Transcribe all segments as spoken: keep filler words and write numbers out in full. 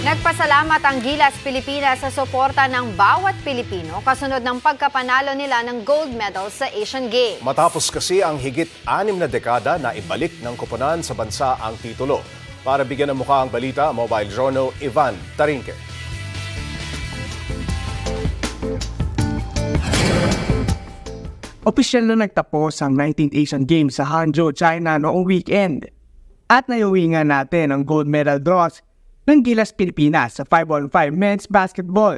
Nagpasalamat ang Gilas Pilipinas sa suporta ng bawat Pilipino kasunod ng pagkapanalo nila ng gold medal sa Asian Games. Matapos kasi ang higit anim na dekada na ibalik ng koponan sa bansa ang titulo. Para bigyan ng mukha ang balita, Mobile Journal Ivan Tarinque. Opisyal na nagtapos ang nineteenth Asian Games sa Hangzhou, China noong weekend. At naiuwi nga natin ang gold medal draws ng Gilas Pilipinas sa five on five men's basketball.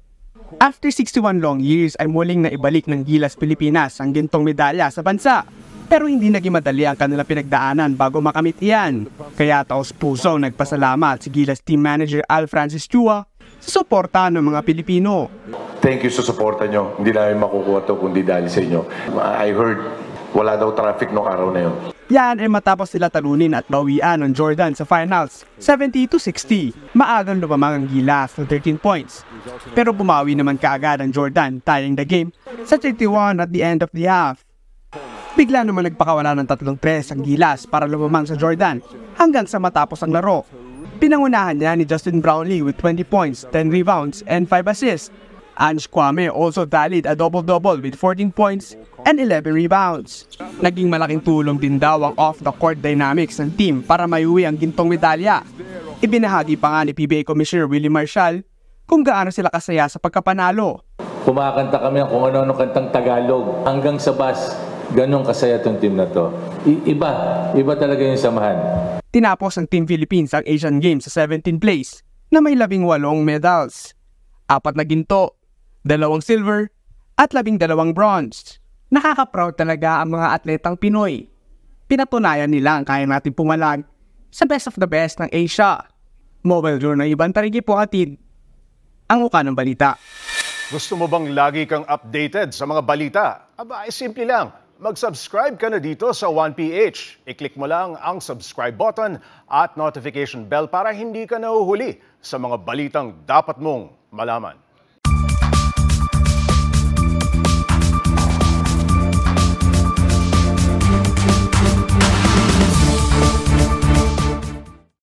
After sixty-one long years ay muling naibalik ng Gilas Pilipinas ang gintong medalya sa bansa. Pero hindi naging madali ang kanilang pinagdaanan bago makamit iyan. Kaya taos puso nagpasalamat si Gilas Team Manager Al Francis Chua sa suporta ng mga Pilipino. Thank you sa suporta nyo. Hindi namin makukuha ito kundi dahil sa inyo. I heard wala daw traffic nung araw na yun. Yan ay matapos sila talunin at bawian ng Jordan sa finals, seventy to sixty. Maagang lumamang ang Gilas ng thirteen points. Pero bumawi naman kaagad ang Jordan, tying the game sa thirty-one at the end of the half. Bigla naman nagpakawala ng tatlong tres ang Gilas para lumamang sa Jordan hanggang sa matapos ang laro. Pinangunahan niya ni Justin Brownlee with twenty points, ten rebounds, and five assists. Ange Kwame also tallied a double-double with fourteen points and eleven rebounds. Naging malaking tulong din daw ang off-the-court dynamics ng team para mayuwi ang gintong medalya. Ibinahagi pa nga ni P B A Commissioner Willie Marshall kung gaano sila kasaya sa pagkapanalo. Kumakanta kami kung ano-ano kantang Tagalog hanggang sa bus. Ganong kasaya itong team na to. I- iba, iba talaga yung samahan. Tinapos ng Team Philippines ang Asian Games sa seventeenth place na may labing walong medals. Apat na ginto, dalawang silver, at labing dalawang bronze. Nakaka-proud talaga ang mga atletang Pinoy. Pinatunayan nila ang kaya natin pumalag sa best of the best ng Asia. Mobile Journal Ivan Tarinque po atid ang uka ng balita. Gusto mo bang lagi kang updated sa mga balita? Aba, ay simple lang. Mag-subscribe ka na dito sa one P H. I-click mo lang ang subscribe button at notification bell para hindi ka nahuhuli sa mga balitang dapat mong malaman.